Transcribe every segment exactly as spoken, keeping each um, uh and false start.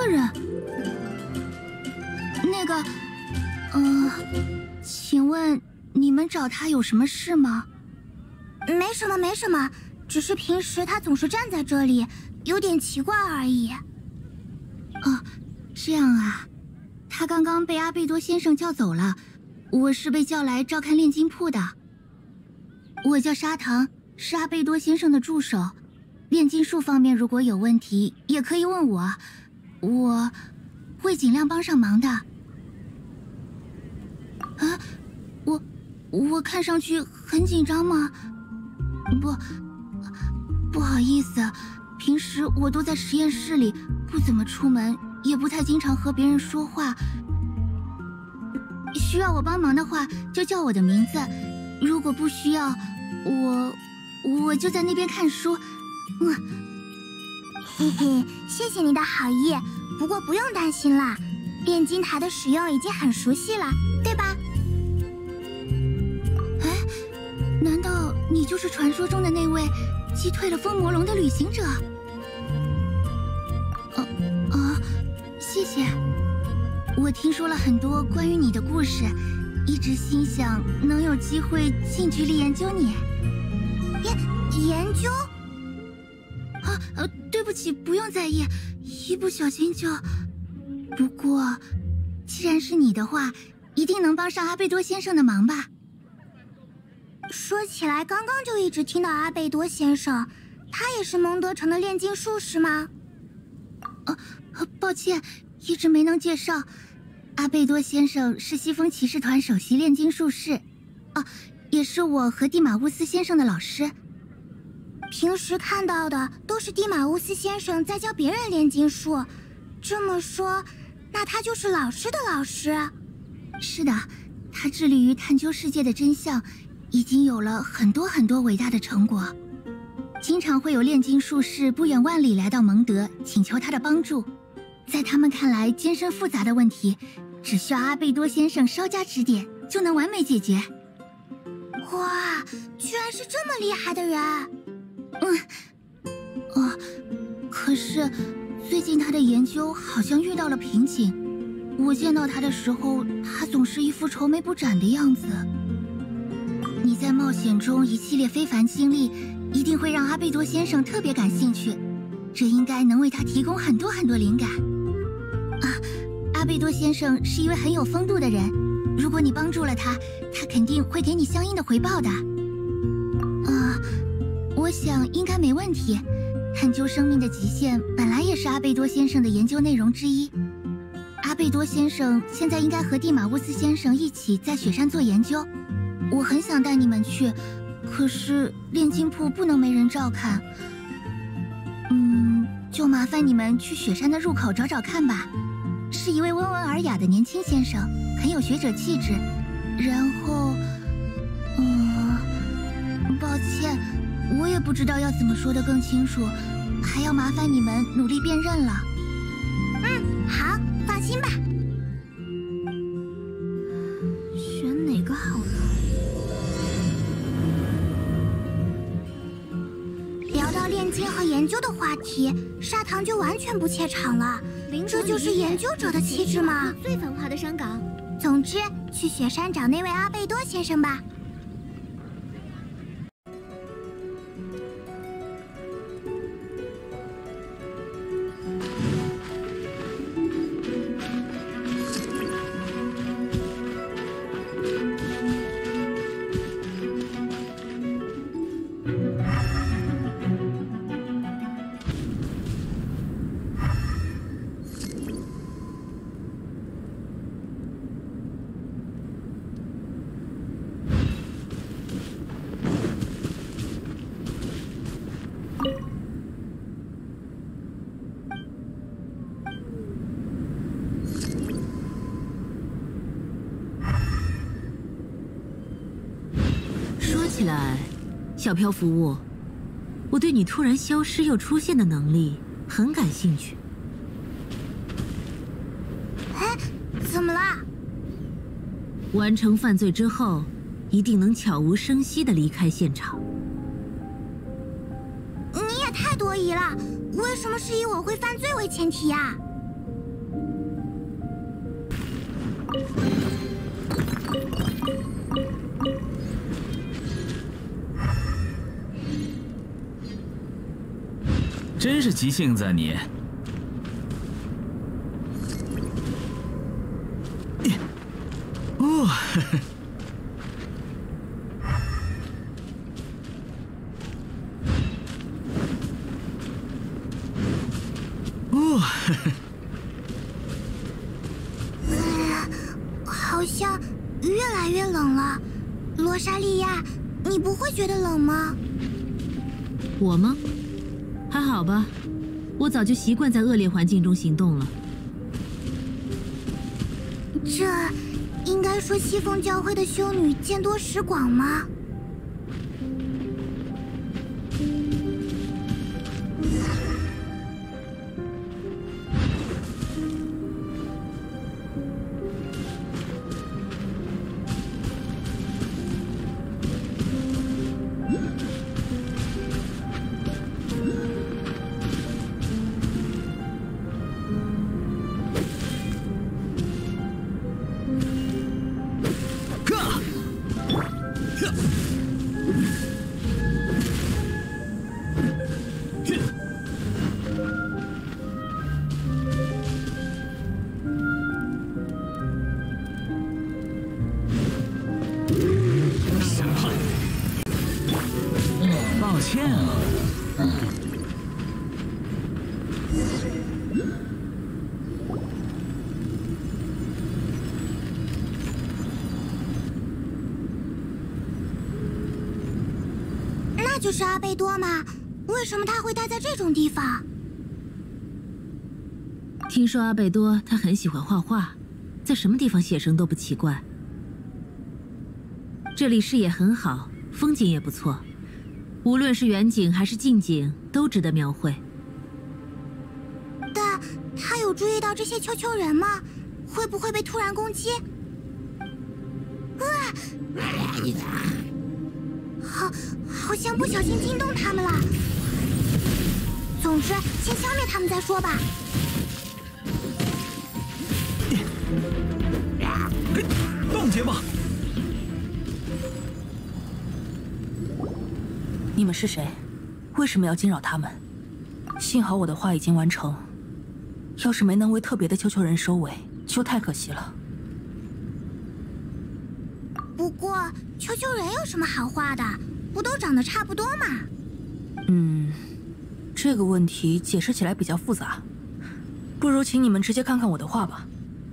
人。那个，呃，请问你们找他有什么事吗？ 没什么，没什么，只是平时他总是站在这里，有点奇怪而已。 哦，这样啊。他刚刚被阿贝多先生叫走了，我是被叫来照看炼金铺的。我叫砂糖，是阿贝多先生的助手。炼金术方面如果有问题，也可以问我，我会尽量帮上忙的。啊，我我看上去很紧张吗？不，不好意思，平时我都在实验室里，不怎么出门，也不太经常和别人说话。需要我帮忙的话，就叫我的名字；如果不需要，我我就在那边看书。嗯， 嘿嘿，谢谢你的好意，不过不用担心啦，炼金台的使用已经很熟悉了，对吧？ 哎，难道你就是传说中的那位击退了风魔龙的旅行者？哦哦，谢谢。我听说了很多关于你的故事，一直心想能有机会近距离研究你。 研研究？ 啊呃，对不起，不用在意，一不小心就……不过，既然是你的话，一定能帮上阿贝多先生的忙吧？ 说起来，刚刚就一直听到阿贝多先生，他也是蒙德城的炼金术士吗？ 呃、啊，抱歉，一直没能介绍。阿贝多先生是西风骑士团首席炼金术士，啊，也是我和蒂马乌斯先生的老师。 平时看到的都是蒂马乌斯先生在教别人炼金术，这么说，那他就是老师的老师。 是的，他致力于探究世界的真相，已经有了很多很多伟大的成果。经常会有炼金术士不远万里来到蒙德，请求他的帮助。在他们看来，艰深复杂的问题，只需要阿贝多先生稍加指点，就能完美解决。 哇，居然是这么厉害的人！ 嗯，哦，可是最近他的研究好像遇到了瓶颈。我见到他的时候，他总是一副愁眉不展的样子。你在冒险中一系列非凡经历，一定会让阿贝多先生特别感兴趣，这应该能为他提供很多很多灵感。啊，阿贝多先生是一位很有风度的人，如果你帮助了他，他肯定会给你相应的回报的。啊，我想应该没问题。探究生命的极限本来也是阿贝多先生的研究内容之一。阿贝多先生现在应该和蒂马乌斯先生一起在雪山做研究。我很想带你们去，可是炼金铺不能没人照看。嗯，就麻烦你们去雪山的入口找找看吧。是一位温文尔雅的年轻先生，很有学者气质。然后，嗯，抱歉，我也不知道要怎么说得更清楚，还要麻烦你们努力辨认了。 嗯，好，放心吧。 选哪个好呢？ 聊到炼金和研究的话题，砂糖就完全不怯场了。这就是研究者的气质吗？ 最繁华的商港。 总之，去雪山找那位阿贝多先生吧。 起来，小漂浮物，我对你突然消失又出现的能力很感兴趣。 哎，怎么啦？ 完成犯罪之后，一定能悄无声息地离开现场。 你也太多疑了，为什么是以我会犯罪为前提呀？ 真是急性子啊你！哦，呵呵哦，呵呵好像越来越冷了。罗莎莉亚，你不会觉得冷吗？ 我吗？还好吧，我早就习惯在恶劣环境中行动了。 这应该说西风教会的修女见多识广吗？ 抱歉啊。 那就是阿贝多嘛？为什么他会待在这种地方？ 听说阿贝多他很喜欢画画，在什么地方写生都不奇怪。这里视野很好，风景也不错，无论是远景还是近景，都值得描绘。 但他有注意到这些丘丘人吗？会不会被突然攻击？啊！好，好像不小心惊动他们了。总之，先消灭他们再说吧。 冻结吧！ 你们是谁？为什么要惊扰他们？幸好我的话已经完成，要是没能为特别的丘丘人收尾，就太可惜了。 不过，丘丘人有什么好画的？不都长得差不多嘛？ 嗯，这个问题解释起来比较复杂，不如请你们直接看看我的画吧。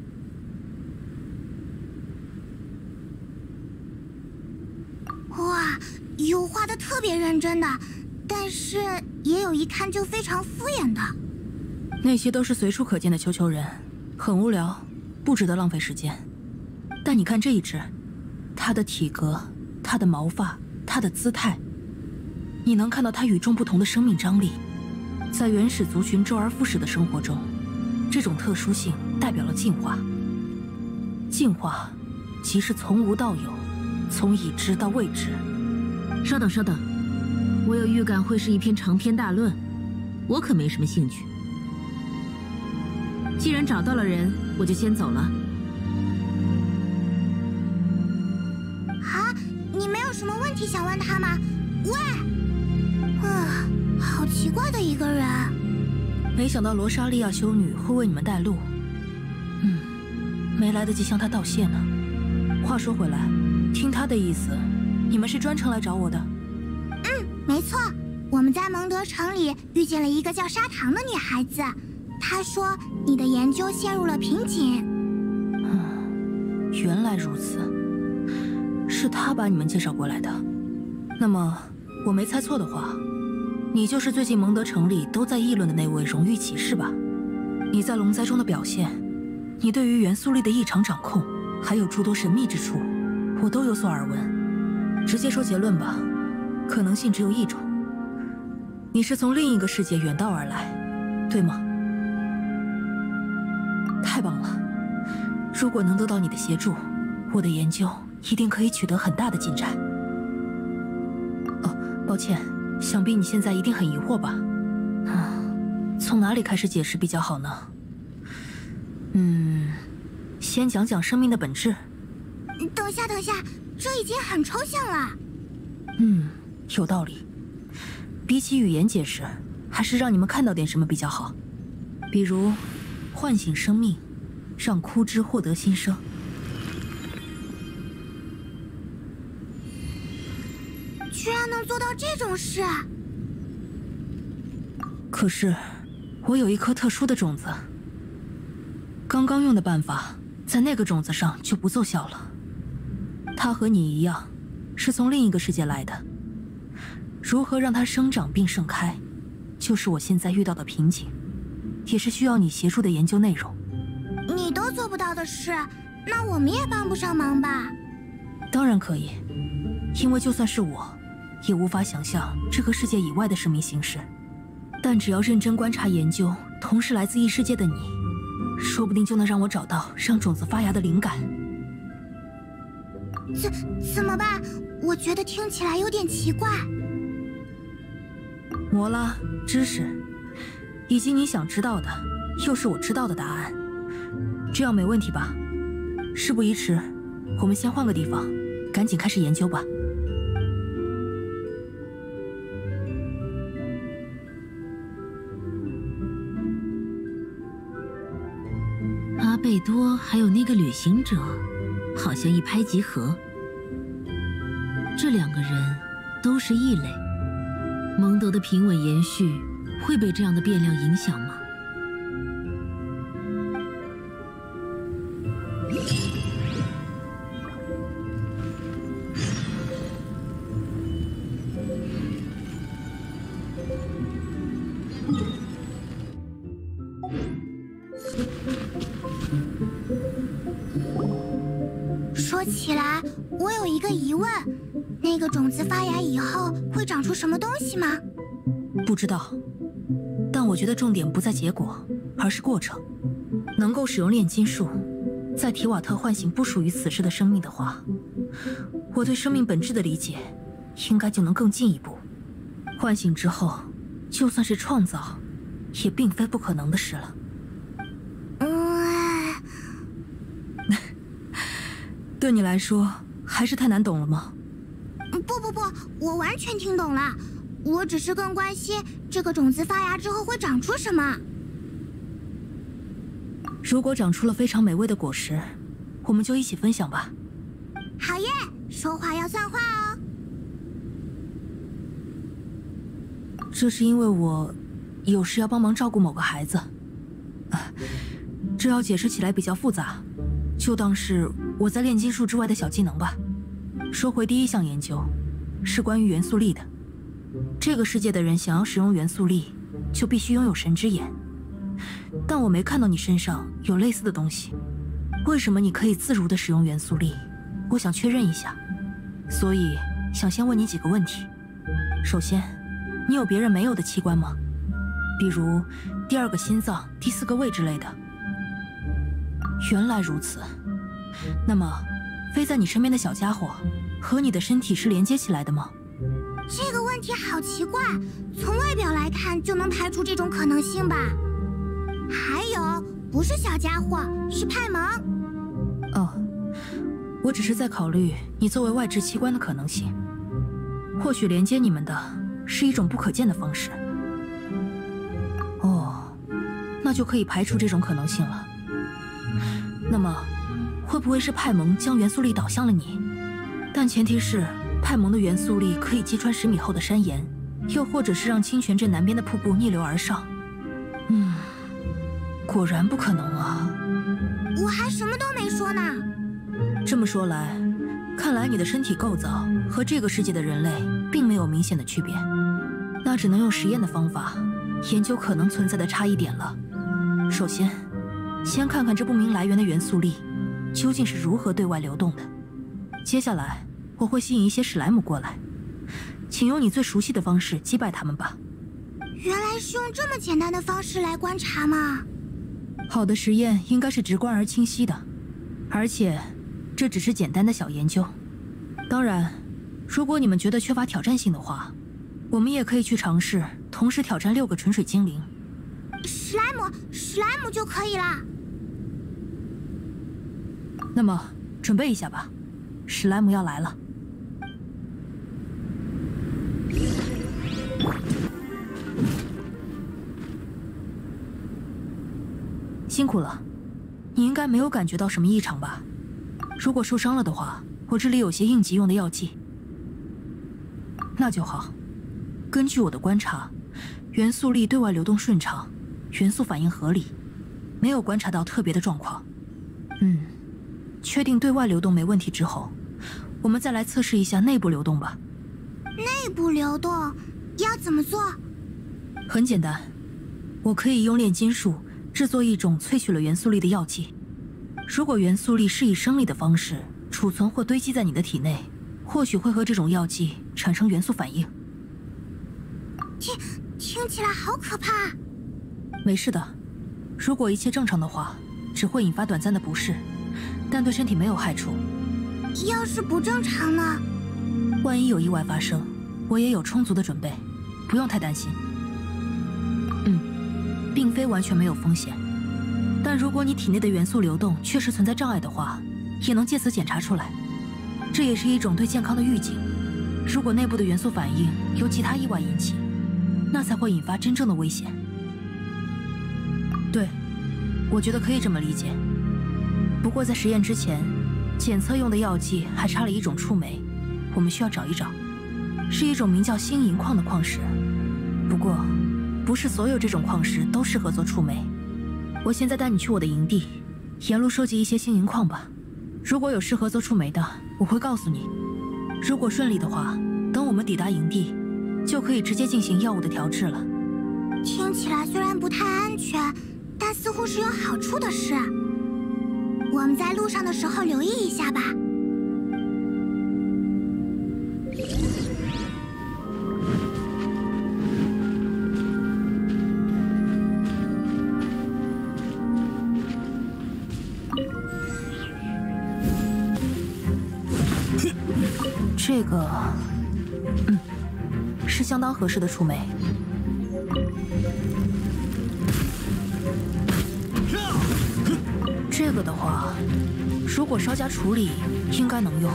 哇，有画的特别认真的，但是也有一看就非常敷衍的。 那些都是随处可见的丘丘人，很无聊，不值得浪费时间。但你看这一只，它的体格，它的毛发，它的姿态，你能看到它与众不同的生命张力。在原始族群周而复始的生活中，这种特殊性代表了进化。进化，即是从无到有，从已知到未知。 稍等，稍等，我有预感会是一篇长篇大论，我可没什么兴趣。既然找到了人，我就先走了。 啊，你没有什么问题想问他吗？喂，啊，好奇怪的一个人。 没想到罗莎莉亚修女会为你们带路。嗯，没来得及向她道谢呢。话说回来，听她的意思，你们是专程来找我的？ 嗯，没错，我们在蒙德城里遇见了一个叫砂糖的女孩子。她说你的研究陷入了瓶颈。 嗯，原来如此，是她把你们介绍过来的。那么我没猜错的话，你就是最近蒙德城里都在议论的那位荣誉骑士吧？你在龙灾中的表现，你对于元素力的异常掌控，还有诸多神秘之处，我都有所耳闻。直接说结论吧，可能性只有一种，你是从另一个世界远道而来，对吗？太棒了！如果能得到你的协助，我的研究一定可以取得很大的进展。哦，抱歉，想必你现在一定很疑惑吧？啊，从哪里开始解释比较好呢？嗯，先讲讲生命的本质。 等下，等下，这已经很抽象了。 嗯，有道理。比起语言解释， 还是让你们看到点什么比较好，比如唤醒生命，让枯枝获得新生。 居然能做到这种事！ 可是，我有一颗特殊的种子，刚刚用的办法在那个种子上就不奏效了。它和你一样，是从另一个世界来的。如何让它生长并盛开，就是我现在遇到的瓶颈，也是需要你协助的研究内容。 你都做不到的事，那我们也帮不上忙吧？ 当然可以，因为就算是我，也无法想象这个世界以外的生命形式。但只要认真观察研究，同是来自异世界的你，说不定就能让我找到让种子发芽的灵感。 怎怎么办？我觉得听起来有点奇怪。 摩拉，知识，以及你想知道的，又是我知道的答案，这样没问题吧？事不宜迟，我们先换个地方，赶紧开始研究吧。 阿贝多还有那个旅行者，好像一拍即合。这两个人都是异类，蒙德的平稳延续会被这样的变量影响吗？ 说起来，我有一个疑问，那个种子发芽以后会长出什么东西吗？ 不知道，但我觉得重点不在结果，而是过程。能够使用炼金术，在提瓦特唤醒不属于此世的生命的话，我对生命本质的理解应该就能更进一步。唤醒之后，就算是创造，也并非不可能的事了。 嗯， 对你来说还是太难懂了吗？ 不不不，我完全听懂了。我只是更关心这个种子发芽之后会长出什么。 如果长出了非常美味的果实，我们就一起分享吧。 好耶，说话要算话哦。 这是因为我有事要帮忙照顾某个孩子，啊，这要解释起来比较复杂，就当是我在炼金术之外的小技能吧。说回第一项研究，是关于元素力的。这个世界的人想要使用元素力，就必须拥有神之眼。但我没看到你身上有类似的东西，为什么你可以自如地使用元素力？我想确认一下，所以想先问你几个问题。首先，你有别人没有的器官吗？比如第二个心脏、第四个胃之类的。原来如此，那么飞在你身边的小家伙和你的身体是连接起来的吗？ 这个问题好奇怪，从外表来看就能排除这种可能性吧？还有，不是小家伙，是派蒙。 哦，我只是在考虑你作为外置器官的可能性。或许连接你们的是一种不可见的方式。哦，那就可以排除这种可能性了。那么，会不会是派蒙将元素力导向了你？但前提是派蒙的元素力可以击穿十米厚的山岩，又或者是让清泉镇南边的瀑布逆流而上。嗯，果然不可能啊！ 我还什么都没说呢。 这么说来，看来你的身体构造和这个世界的人类并没有明显的区别，那只能用实验的方法研究可能存在的差异点了。首先，先看看这不明来源的元素力究竟是如何对外流动的。接下来，我会吸引一些史莱姆过来，请用你最熟悉的方式击败他们吧。 原来是用这么简单的方式来观察吗？ 好的实验应该是直观而清晰的，而且这只是简单的小研究。当然，如果你们觉得缺乏挑战性的话，我们也可以去尝试同时挑战六个纯水精灵。 史莱姆，史莱姆就可以了。 那么，准备一下吧，史莱姆要来了。 辛苦了，你应该没有感觉到什么异常吧？如果受伤了的话，我这里有些应急用的药剂。那就好。根据我的观察，元素力对外流动顺畅，元素反应合理，没有观察到特别的状况。嗯，确定对外流动没问题之后，我们再来测试一下内部流动吧。 内部流动要怎么做？ 很简单，我可以用炼金术制作一种萃取了元素力的药剂。如果元素力是以生理的方式储存或堆积在你的体内，或许会和这种药剂产生元素反应。 听听起来好可怕。 没事的，如果一切正常的话，只会引发短暂的不适，但对身体没有害处。 要是不正常呢？ 万一有意外发生，我也有充足的准备，不用太担心。嗯，并非完全没有风险，但如果你体内的元素流动确实存在障碍的话，也能借此检查出来。这也是一种对健康的预警。如果内部的元素反应由其他意外引起，那才会引发真正的危险。对，我觉得可以这么理解。不过在实验之前，检测用的药剂还差了一种触媒，我们需要找一找，是一种名叫星银矿的矿石。不过，不是所有这种矿石都适合做触媒。我现在带你去我的营地，沿路收集一些星银矿吧。如果有适合做触媒的，我会告诉你。如果顺利的话，等我们抵达营地，就可以直接进行药物的调制了。 听起来虽然不太安全，但似乎是有好处的事。我们在路上的时候留意一下吧。 这个，嗯，是相当合适的触媒。这个的话，如果稍加处理，应该能用。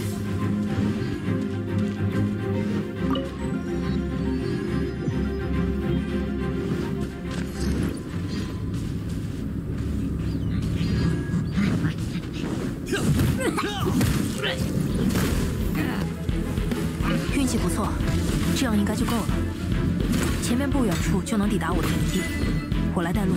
运气不错，这样应该就够了。前面不远处就能抵达我的营地，我来带路。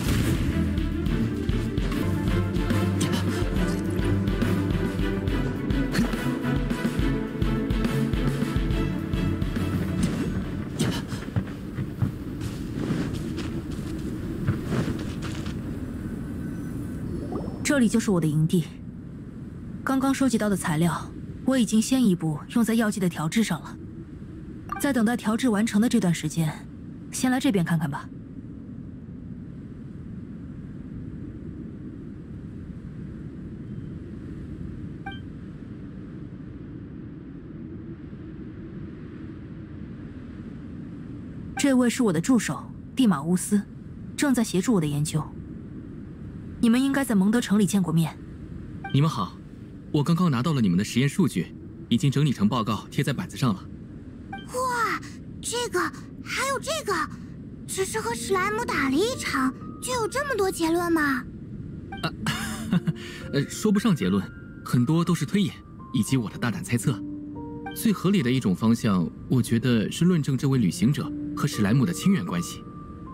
这里就是我的营地。刚刚收集到的材料，我已经先一步用在药剂的调制上了。在等待调制完成的这段时间，先来这边看看吧。这位是我的助手蒂马乌斯，正在协助我的研究。你们应该在蒙德城里见过面。 你们好，我刚刚拿到了你们的实验数据，已经整理成报告贴在板子上了。 哇，这个还有这个，只是和史莱姆打了一场，就有这么多结论吗？ 啊，呃，说不上结论，很多都是推演以及我的大胆猜测。最合理的一种方向，我觉得是论证这位旅行者和史莱姆的亲缘关系。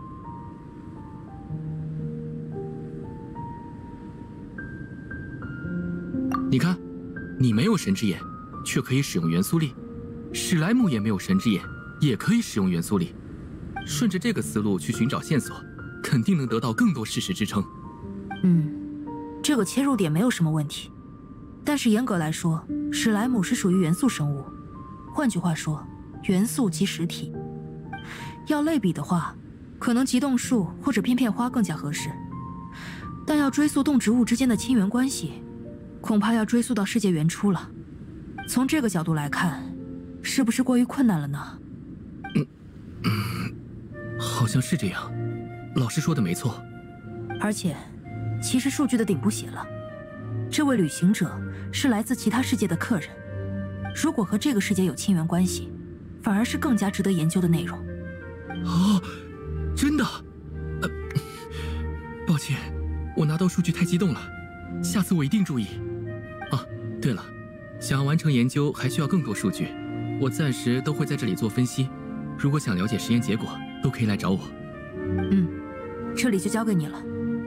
你看，你没有神之眼，却可以使用元素力；史莱姆也没有神之眼，也可以使用元素力。顺着这个思路去寻找线索，肯定能得到更多事实支撑。 嗯，这个切入点没有什么问题。但是严格来说，史莱姆是属于元素生物，换句话说，元素即实体。要类比的话，可能极冻树或者片片花更加合适。但要追溯动植物之间的亲缘关系，恐怕要追溯到世界原初了。从这个角度来看，是不是过于困难了呢？ 嗯，嗯好像是这样。老师说的没错。 而且，其实数据的顶部写了，这位旅行者是来自其他世界的客人。如果和这个世界有亲缘关系，反而是更加值得研究的内容。 哦，真的？呃，抱歉， 我拿到数据太激动了，下次我一定注意。啊，对了，想要完成研究还需要更多数据，我暂时都会在这里做分析。如果想了解实验结果，都可以来找我。 嗯，这里就交给你了。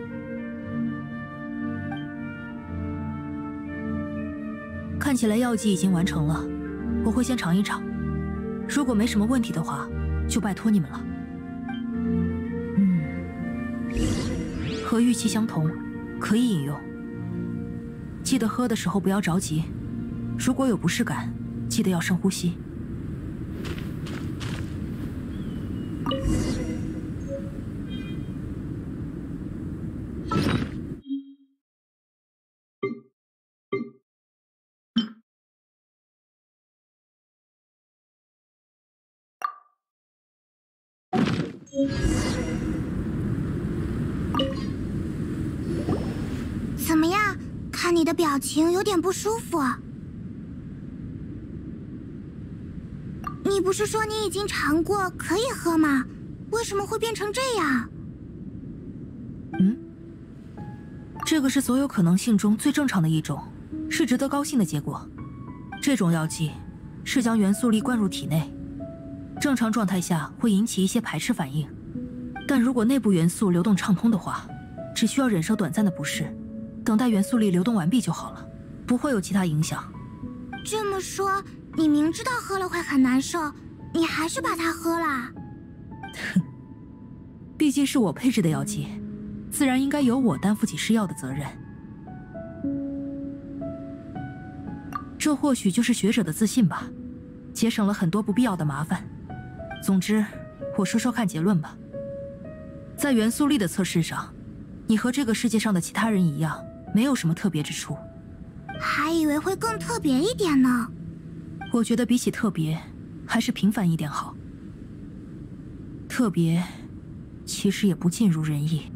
看起来药剂已经完成了，我会先尝一尝。如果没什么问题的话，就拜托你们了。嗯，和预期相同，可以饮用。记得喝的时候不要着急，如果有不适感，记得要深呼吸。 怎么样？看你的表情有点不舒服。你不是说你已经尝过可以喝吗？为什么会变成这样？ 嗯，这个是所有可能性中最正常的一种，是值得高兴的结果。这种药剂是将元素力灌入体内，正常状态下会引起一些排斥反应，但如果内部元素流动畅通的话，只需要忍受短暂的不适，等待元素力流动完毕就好了，不会有其他影响。 这么说，你明知道喝了会很难受，你还是把它喝了？ 毕竟是我配制的药剂，自然应该由我担负起试药的责任。这或许就是学者的自信吧，节省了很多不必要的麻烦。总之，我说说看结论吧。在元素力的测试上，你和这个世界上的其他人一样，没有什么特别之处。 还以为会更特别一点呢。 我觉得比起特别，还是平凡一点好。特别，其实也不尽如人意。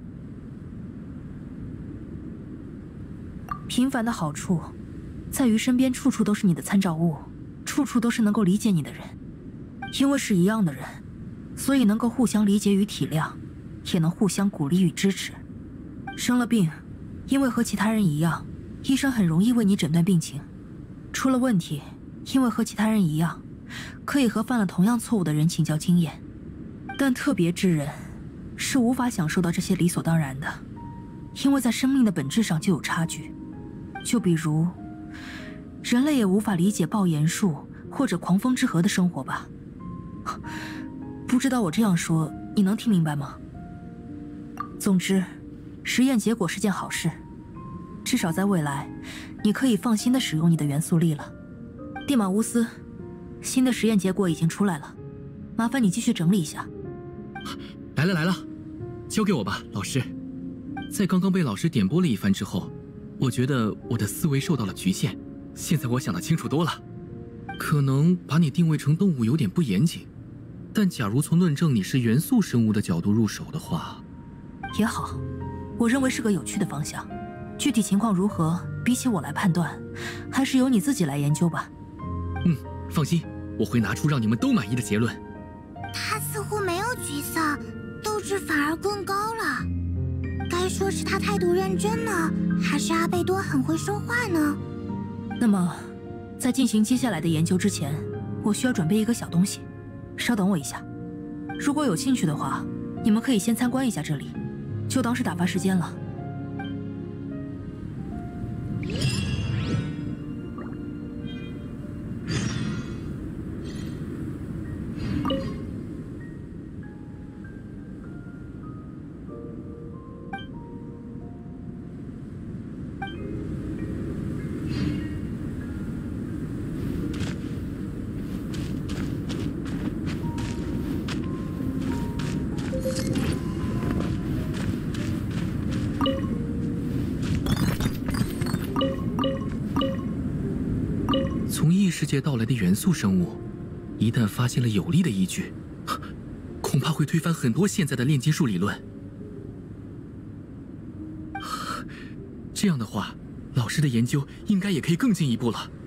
平凡的好处，在于身边处处都是你的参照物，处处都是能够理解你的人。因为是一样的人，所以能够互相理解与体谅，也能互相鼓励与支持。生了病，因为和其他人一样，医生很容易为你诊断病情。出了问题，因为和其他人一样，可以和犯了同样错误的人请教经验。但特别之人是无法享受到这些理所当然的，因为在生命的本质上就有差距。就比如，人类也无法理解爆炎树或者狂风之河的生活吧？不知道我这样说，你能听明白吗？总之，实验结果是件好事，至少在未来，你可以放心地使用你的元素力了。蒂马乌斯，新的实验结果已经出来了，麻烦你继续整理一下。 来了来了，交给我吧，老师。在刚刚被老师点拨了一番之后，我觉得我的思维受到了局限，现在我想得清楚多了。可能把你定位成动物有点不严谨，但假如从论证你是元素生物的角度入手的话， 也好，我认为是个有趣的方向。具体情况如何，比起我来判断，还是由你自己来研究吧。 嗯，放心，我会拿出让你们都满意的结论。 他似乎没有沮丧，斗志反而更高了。该说是他态度认真呢，还是阿贝多很会说话呢？ 那么，在进行接下来的研究之前，我需要准备一个小东西，稍等我一下。如果有兴趣的话，你们可以先参观一下这里，就当是打发时间了。 从异世界到来的元素生物，一旦发现了有力的依据，恐怕会推翻很多现在的炼金术理论。这样的话，老师的研究应该也可以更进一步了。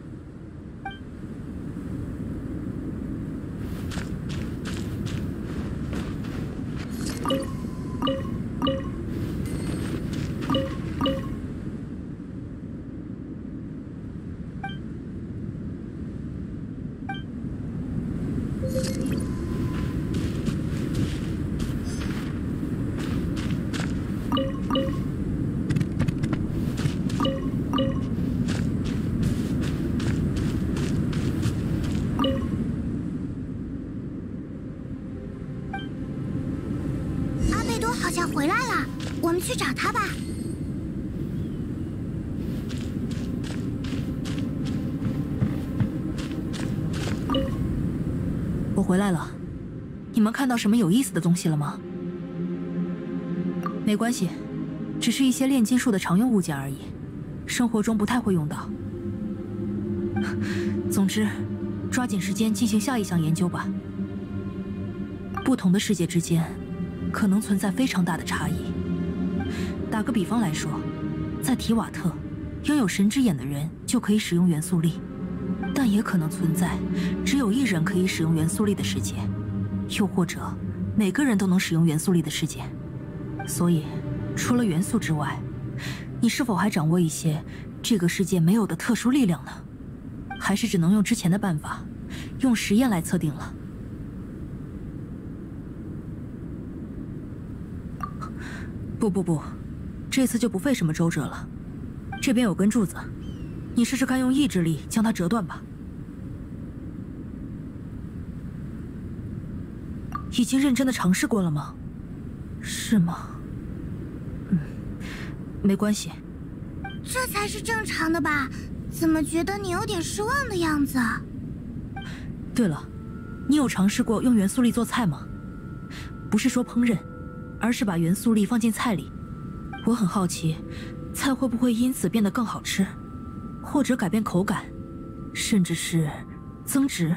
像回来了，我们去找他吧。 我回来了，你们看到什么有意思的东西了吗？没关系，只是一些炼金术的常用物件而已，生活中不太会用到。总之，抓紧时间进行下一项研究吧。不同的世界之间，可能存在非常大的差异。打个比方来说，在提瓦特，拥有神之眼的人就可以使用元素力，但也可能存在只有一人可以使用元素力的世界，又或者每个人都能使用元素力的世界。所以，除了元素之外，你是否还掌握一些这个世界没有的特殊力量呢？还是只能用之前的办法，用实验来测定了？不不不，这次就不费什么周折了。这边有根柱子，你试试看用意志力将它折断吧。已经认真的尝试过了吗？是吗？嗯，没关系。 这才是正常的吧？怎么觉得你有点失望的样子？ 对了，你有尝试过用元素力做菜吗？不是说烹饪，而是把元素力放进菜里。我很好奇，菜会不会因此变得更好吃，或者改变口感，甚至是增值。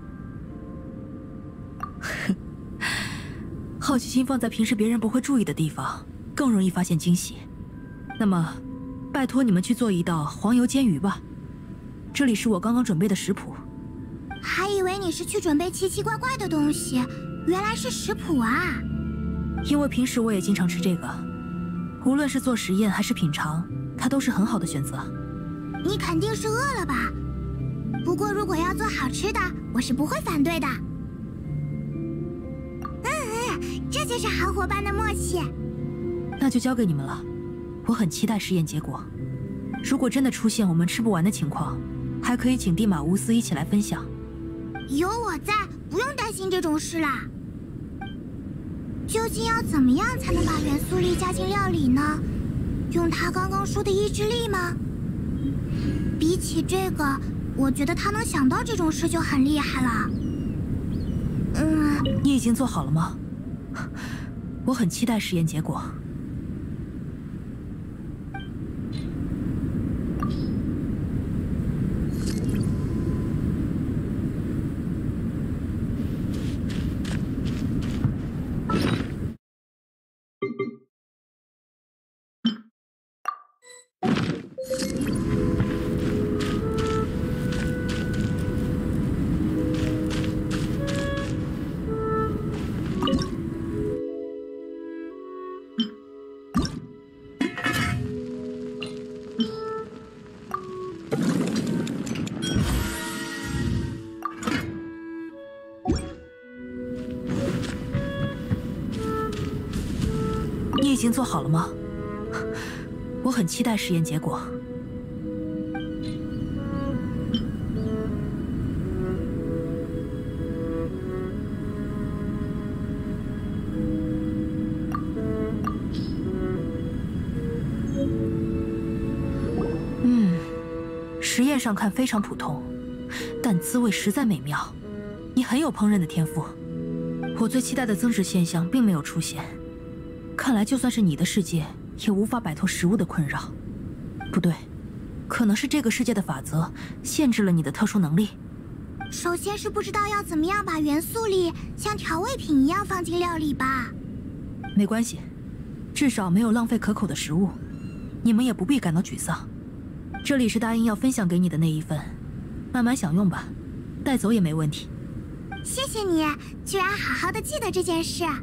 好奇心放在平时别人不会注意的地方，更容易发现惊喜。那么，拜托你们去做一道黄油煎鱼吧。这里是我刚刚准备的食谱。 还以为你是去准备奇奇怪怪的东西，原来是食谱啊！ 因为平时我也经常吃这个，无论是做实验还是品尝，它都是很好的选择。 你肯定是饿了吧？不过如果要做好吃的，我是不会反对的。嗯嗯，这就是好伙伴的默契。 那就交给你们了，我很期待实验结果。如果真的出现我们吃不完的情况，还可以请蒂马乌斯一起来分享。 有我在，不用担心这种事啦。究竟要怎么样才能把元素力加进料理呢？用他刚刚说的意志力吗？比起这个，我觉得他能想到这种事就很厉害了。嗯， 你已经做好了吗？我很期待实验结果。你已经做好了吗？我很期待实验结果。嗯，实验上看非常普通，但滋味实在美妙。你很有烹饪的天赋。我最期待的增值现象并没有出现。看来，就算是你的世界，也无法摆脱食物的困扰。不对，可能是这个世界的法则限制了你的特殊能力。 首先是不知道要怎么样把元素力像调味品一样放进料理吧。 没关系，至少没有浪费可口的食物。你们也不必感到沮丧。这里是答应要分享给你的那一份，慢慢享用吧，带走也没问题。 谢谢你，居然好好的记得这件事。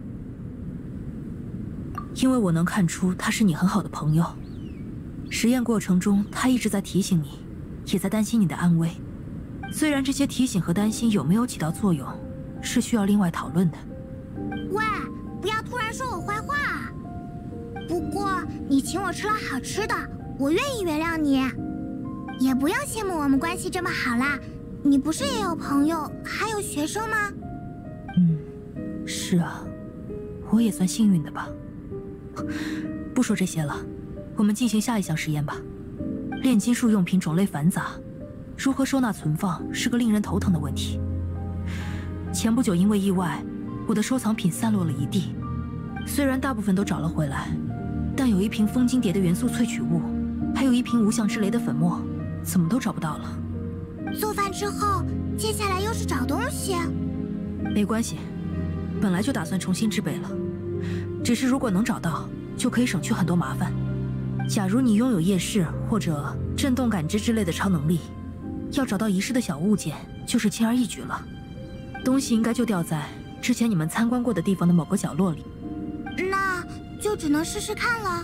因为我能看出他是你很好的朋友。实验过程中，他一直在提醒你，也在担心你的安危。虽然这些提醒和担心有没有起到作用，是需要另外讨论的。 喂，不要突然说我坏话啊！不过你请我吃了好吃的，我愿意原谅你。也不要羡慕我们关系这么好啦，你不是也有朋友，还有学生吗？ 嗯，是啊，我也算幸运的吧。 不说这些了，我们进行下一项实验吧。炼金术用品种类繁杂，如何收纳存放是个令人头疼的问题。前不久因为意外，我的收藏品散落了一地，虽然大部分都找了回来，但有一瓶风金蝶的元素萃取物，还有一瓶无相之雷的粉末，怎么都找不到了。 做饭之后，接下来又是找东西。 没关系，本来就打算重新制备了。只是如果能找到，就可以省去很多麻烦。假如你拥有夜视或者震动感知之类的超能力，要找到遗失的小物件就是轻而易举了。东西应该就掉在之前你们参观过的地方的某个角落里。 那就只能试试看了。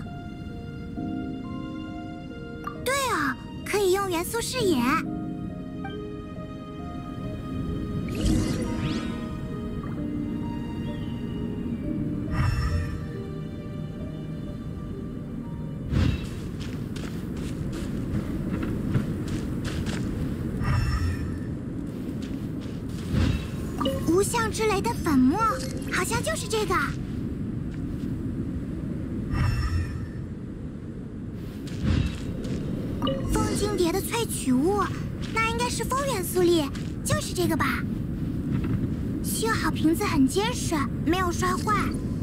对啊，可以用元素视野。无相之雷的粉末，好像就是这个。风金蝶的萃取物，那应该是风元素力，就是这个吧？幸好瓶子很结实，没有摔坏。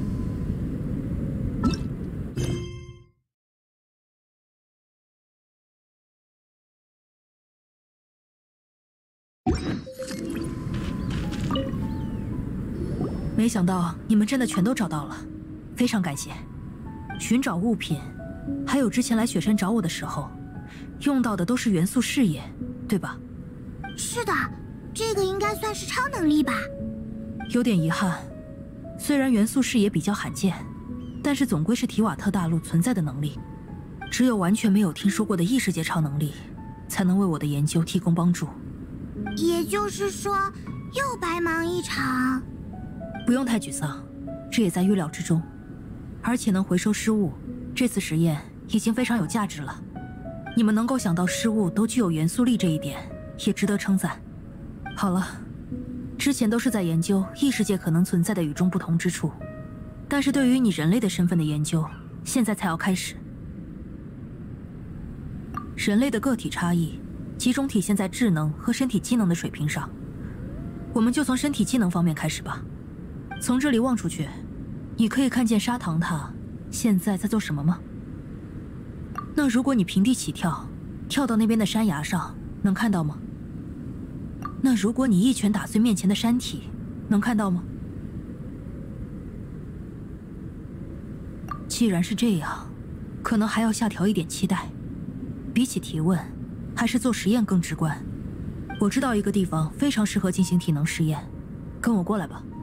没想到你们真的全都找到了，非常感谢。寻找物品，还有之前来雪山找我的时候，用到的都是元素视野，对吧？ 是的，这个应该算是超能力吧。 有点遗憾，虽然元素视野比较罕见，但是总归是提瓦特大陆存在的能力，只有完全没有听说过的异世界超能力，才能为我的研究提供帮助。 也就是说，又白忙一场。 不用太沮丧，这也在预料之中。而且能回收失物，这次实验已经非常有价值了。你们能够想到失物都具有元素力这一点，也值得称赞。好了，之前都是在研究异世界可能存在的与众不同之处，但是对于你人类的身份的研究，现在才要开始。人类的个体差异，集中体现在智能和身体机能的水平上。我们就从身体机能方面开始吧。从这里望出去，你可以看见砂糖塔现在在做什么吗？那如果你平地起跳，跳到那边的山崖上，能看到吗？那如果你一拳打碎面前的山体，能看到吗？既然是这样，可能还要下调一点期待。比起提问，还是做实验更直观。我知道一个地方非常适合进行体能实验，跟我过来吧。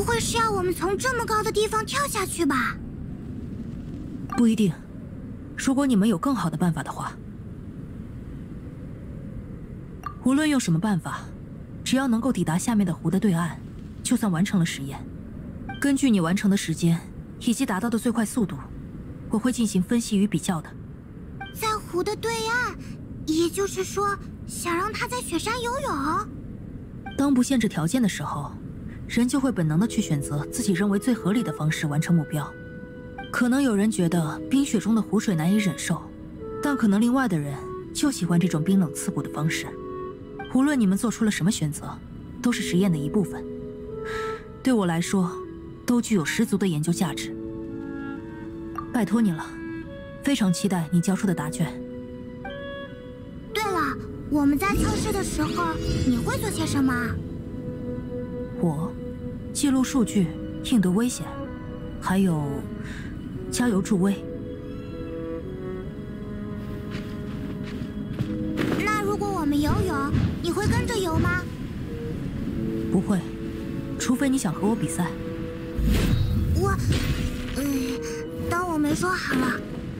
不会是要我们从这么高的地方跳下去吧？ 不一定。如果你们有更好的办法的话，无论用什么办法，只要能够抵达下面的湖的对岸，就算完成了实验。根据你完成的时间以及达到的最快速度，我会进行分析与比较的。 在湖的对岸，也就是说，想让他在雪山游泳？ 当不限制条件的时候，人就会本能的去选择自己认为最合理的方式完成目标。可能有人觉得冰雪中的湖水难以忍受，但可能另外的人就喜欢这种冰冷刺骨的方式。无论你们做出了什么选择，都是实验的一部分。对我来说，都具有十足的研究价值。拜托你了，非常期待你交出的答卷。 对了，我们在测试的时候，你会做些什么？ 我记录数据，应对危险，还有加油助威。 那如果我们游泳，你会跟着游吗？ 不会，除非你想和我比赛。 我，呃，当我没说好了。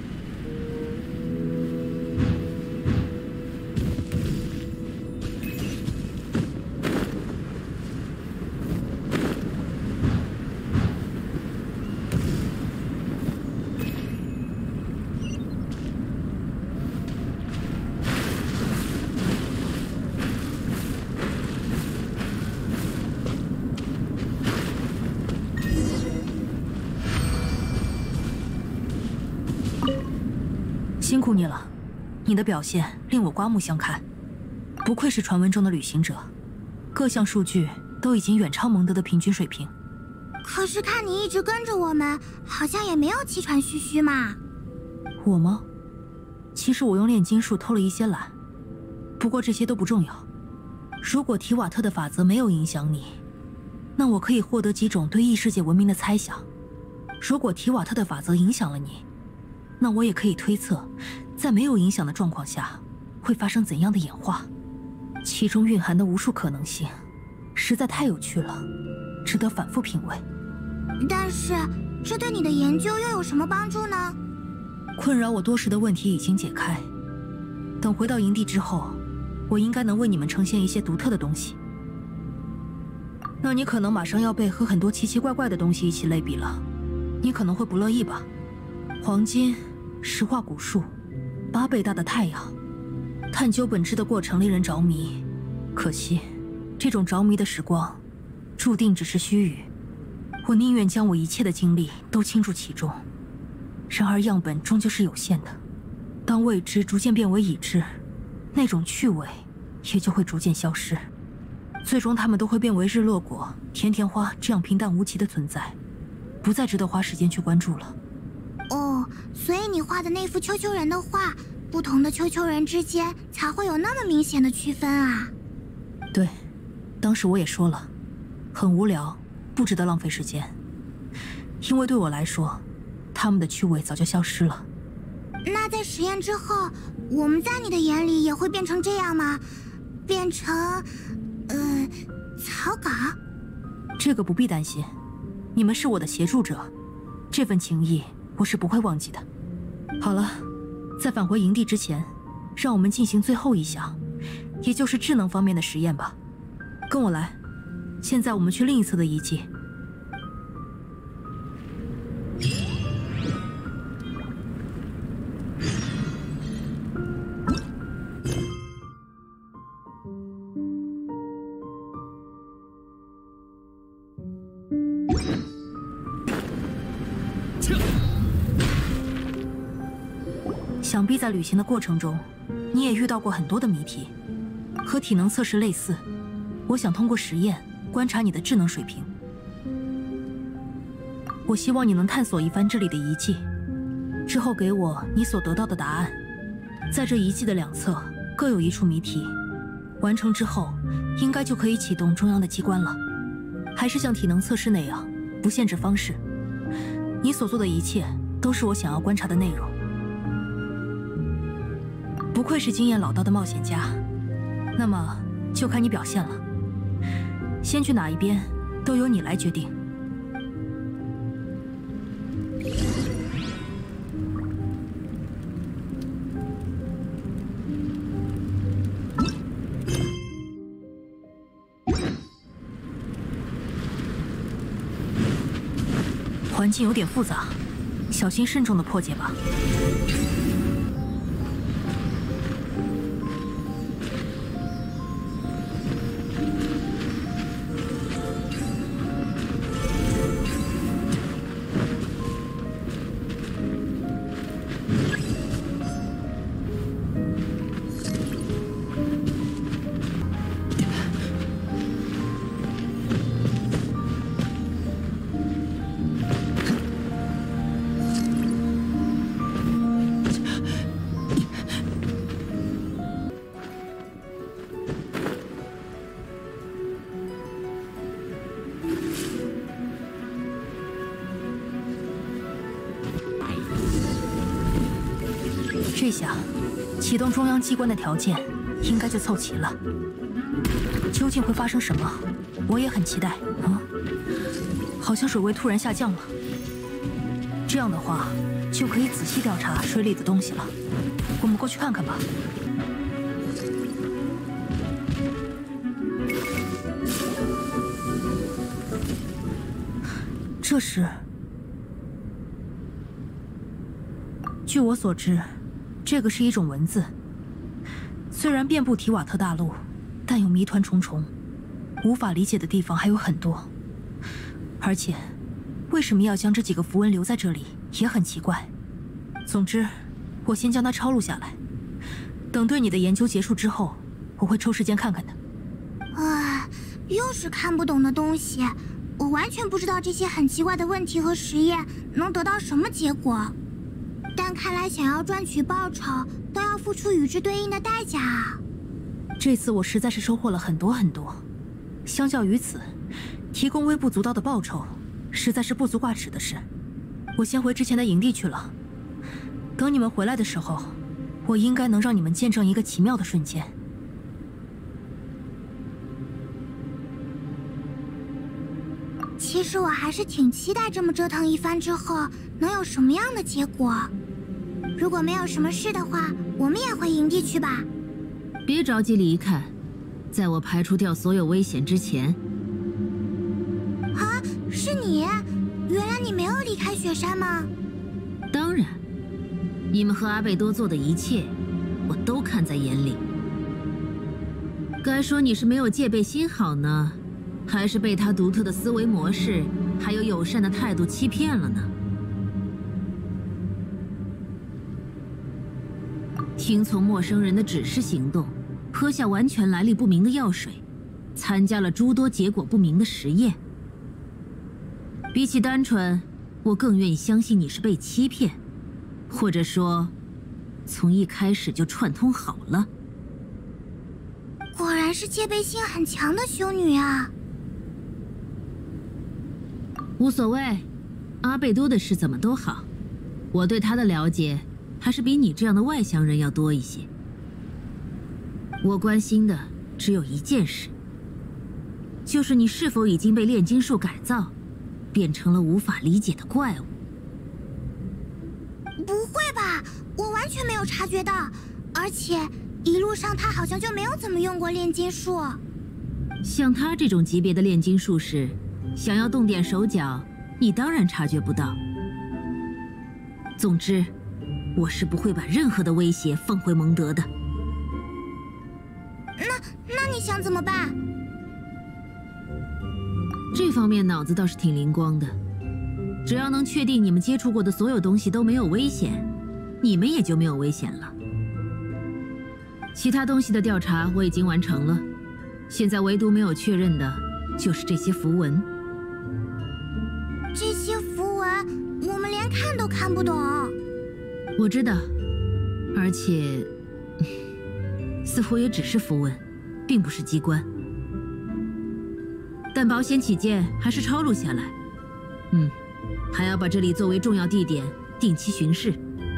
辛苦你了，你的表现令我刮目相看，不愧是传闻中的旅行者，各项数据都已经远超蒙德的平均水平。 可是看你一直跟着我们，好像也没有气喘吁吁嘛。 我吗？其实我用炼金术偷了一些懒，不过这些都不重要。如果提瓦特的法则没有影响你，那我可以获得几种对异世界文明的猜想；如果提瓦特的法则影响了你，那我也可以推测，在没有影响的状况下，会发生怎样的演化，其中蕴含的无数可能性，实在太有趣了，值得反复品味。 但是，这对你的研究又有什么帮助呢？ 困扰我多时的问题已经解开，等回到营地之后，我应该能为你们呈现一些独特的东西。那你可能马上要被和很多奇奇怪怪的东西一起类比了，你可能会不乐意吧？黄金、石化古树、八倍大的太阳，探究本质的过程令人着迷。可惜，这种着迷的时光，注定只是须臾。我宁愿将我一切的精力都倾注其中。然而样本终究是有限的，当未知逐渐变为已知，那种趣味也就会逐渐消失。最终，它们都会变为日落果、甜甜花这样平淡无奇的存在，不再值得花时间去关注了。 哦，所以你画的那幅丘丘人的画，不同的丘丘人之间才会有那么明显的区分啊。 对，当时我也说了，很无聊，不值得浪费时间。因为对我来说，他们的趣味早就消失了。 那在实验之后，我们在你的眼里也会变成这样吗？变成，呃，草稿？ 这个不必担心，你们是我的协助者，这份情谊我是不会忘记的。好了，在返回营地之前，让我们进行最后一项，也就是智能方面的实验吧。跟我来，现在我们去另一侧的遗迹。想必在旅行的过程中，你也遇到过很多的谜题，和体能测试类似。我想通过实验观察你的智能水平。我希望你能探索一番这里的遗迹，之后给我你所得到的答案。在这遗迹的两侧各有一处谜题，完成之后，应该就可以启动中央的机关了。还是像体能测试那样，不限制方式。你所做的一切都是我想要观察的内容。不愧是经验老道的冒险家，那么就看你表现了。先去哪一边，都由你来决定。 环境有点复杂，小心慎重的破解吧。这下，启动中央机关的条件应该就凑齐了。究竟会发生什么，我也很期待。啊，好像水位突然下降了。这样的话，就可以仔细调查水里的东西了。我们过去看看吧。这是，据我所知。这个是一种文字，虽然遍布提瓦特大陆，但又谜团重重，无法理解的地方还有很多。而且，为什么要将这几个符文留在这里，也很奇怪。总之，我先将它抄录下来，等对你的研究结束之后，我会抽时间看看的。 啊，又是看不懂的东西，我完全不知道这些很奇怪的问题和实验能得到什么结果。但看来想要赚取报酬，都要付出与之对应的代价啊！ 这次我实在是收获了很多很多，相较于此，提供微不足道的报酬，实在是不足挂齿的事。我先回之前的营地去了，等你们回来的时候，我应该能让你们见证一个奇妙的瞬间。 其实我还是挺期待这么折腾一番之后能有什么样的结果。如果没有什么事的话，我们也回营地去吧。 别着急离开，在我排除掉所有危险之前。 啊，是你？原来你没有离开雪山吗？ 当然，你们和阿贝多做的一切，我都看在眼里。该说你是没有戒备心好呢，还是被他独特的思维模式还有友善的态度欺骗了呢？听从陌生人的指示行动，喝下完全来历不明的药水，参加了诸多结果不明的实验。比起单纯，我更愿意相信你是被欺骗，或者说，从一开始就串通好了。 果然是戒备心很强的修女啊！ 无所谓，阿贝多的事怎么都好，我对他的了解还是比你这样的外乡人要多一些。我关心的只有一件事，就是你是否已经被炼金术改造，变成了无法理解的怪物。 不会吧，我完全没有察觉到，而且一路上他好像就没有怎么用过炼金术。 像他这种级别的炼金术士，想要动点手脚，你当然察觉不到。总之，我是不会把任何的威胁放回蒙德的。 那那你想怎么办？ 这方面脑子倒是挺灵光的，只要能确定你们接触过的所有东西都没有危险，你们也就没有危险了。其他东西的调查我已经完成了，现在唯独没有确认的就是这些符文。 这些符文我们连看都看不懂。 我知道，而且似乎也只是符文，并不是机关。但保险起见，还是抄录下来。嗯，还要把这里作为重要地点，定期巡视。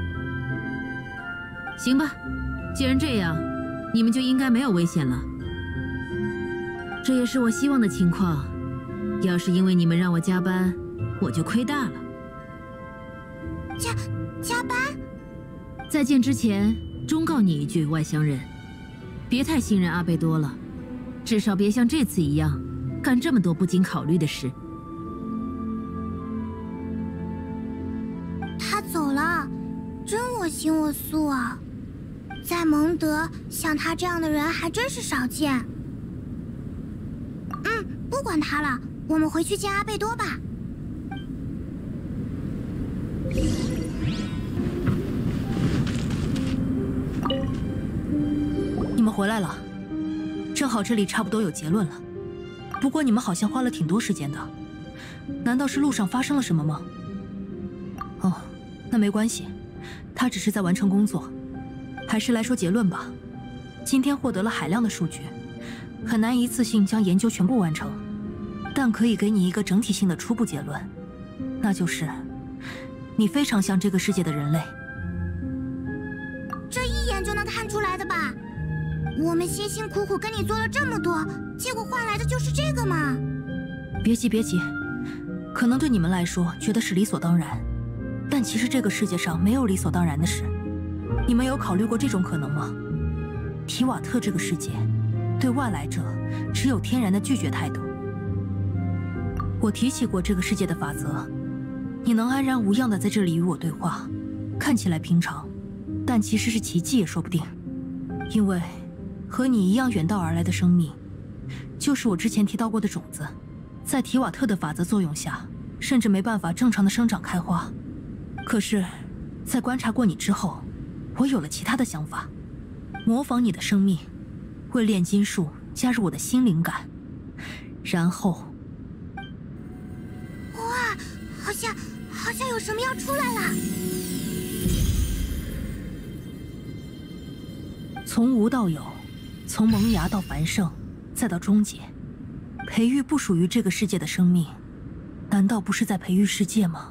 行吧，既然这样，你们就应该没有危险了。这也是我希望的情况。要是因为你们让我加班，我就亏大了。 加加班？ 在见之前，忠告你一句，外乡人，别太信任阿贝多了，至少别像这次一样，干这么多不经考虑的事。 走了，真我行我素啊！在蒙德，像他这样的人还真是少见。嗯，不管他了，我们回去见阿贝多吧。 你们回来了，正好这里差不多有结论了。不过你们好像花了挺多时间的，难道是路上发生了什么吗？哦，那没关系，他只是在完成工作。还是来说结论吧。今天获得了海量的数据，很难一次性将研究全部完成，但可以给你一个整体性的初步结论，那就是你非常像这个世界的人类。 这一眼就能看出来的吧？我们辛辛苦苦跟你做了这么多，结果换来的就是这个吗？ 别急别急，可能对你们来说觉得是理所当然，但其实这个世界上没有理所当然的事。你们有考虑过这种可能吗？提瓦特这个世界，对外来者持有天然的拒绝态度。我提起过这个世界的法则，你能安然无恙地在这里与我对话，看起来平常，但其实是奇迹也说不定。因为和你一样远道而来的生命，就是我之前提到过的种子，在提瓦特的法则作用下，甚至没办法正常的生长开花。可是，在观察过你之后，我有了其他的想法，模仿你的生命，为炼金术加入我的新灵感，然后， 哇，好像好像有什么要出来了。 从无到有，从萌芽到繁盛，再到终结，培育不属于这个世界的生命，难道不是在培育世界吗？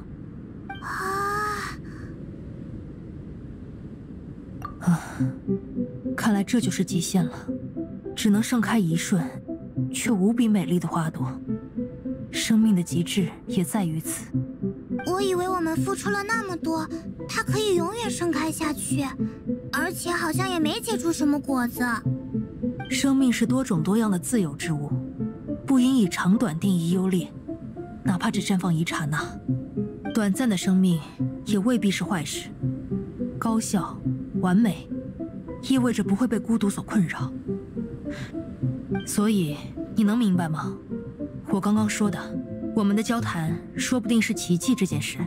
啊，看来这就是极限了，只能盛开一瞬，却无比美丽的花朵。生命的极致也在于此。 我以为我们付出了那么多，它可以永远盛开下去，而且好像也没结出什么果子。 生命是多种多样的自由之物，不应以长短定义优劣，哪怕只绽放一刹那。短暂的生命也未必是坏事。高效、完美，意味着不会被孤独所困扰。所以，你能明白吗？我刚刚说的，我们的交谈说不定是奇迹这件事。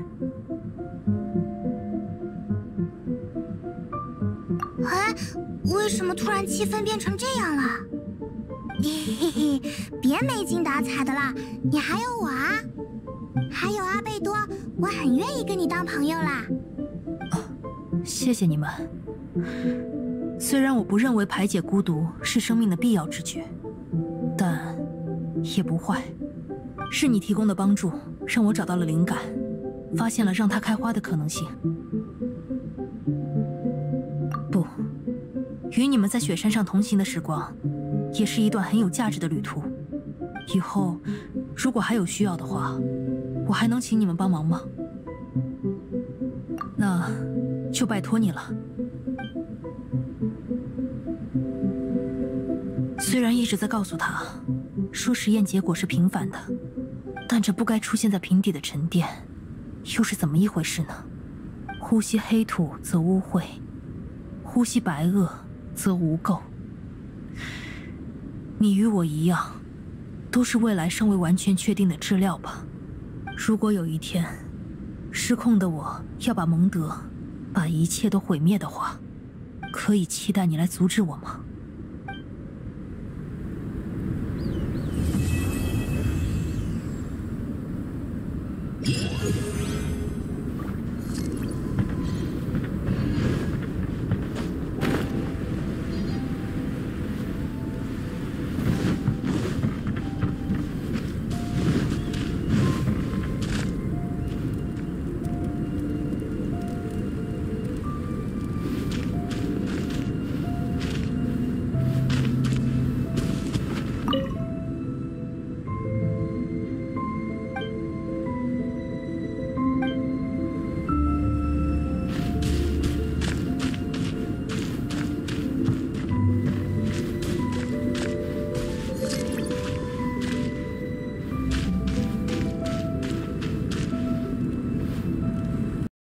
哎，为什么突然气氛变成这样了？嘿嘿，别没精打采的啦，你还有我啊，还有阿贝多，我很愿意跟你当朋友啦。 哦，谢谢你们。虽然我不认为排解孤独是生命的必要之举，但也不坏。是你提供的帮助，让我找到了灵感，发现了让它开花的可能性。不，与你们在雪山上同行的时光，也是一段很有价值的旅途。以后，如果还有需要的话，我还能请你们帮忙吗？那就拜托你了。虽然一直在告诉他，说实验结果是平凡的，但这不该出现在平底的沉淀，又是怎么一回事呢？呼吸黑土则污秽，呼吸白垩则无垢。你与我一样，都是未来尚未完全确定的质料吧？如果有一天，失控的我要把蒙德，把一切都毁灭的话，可以期待你来阻止我吗？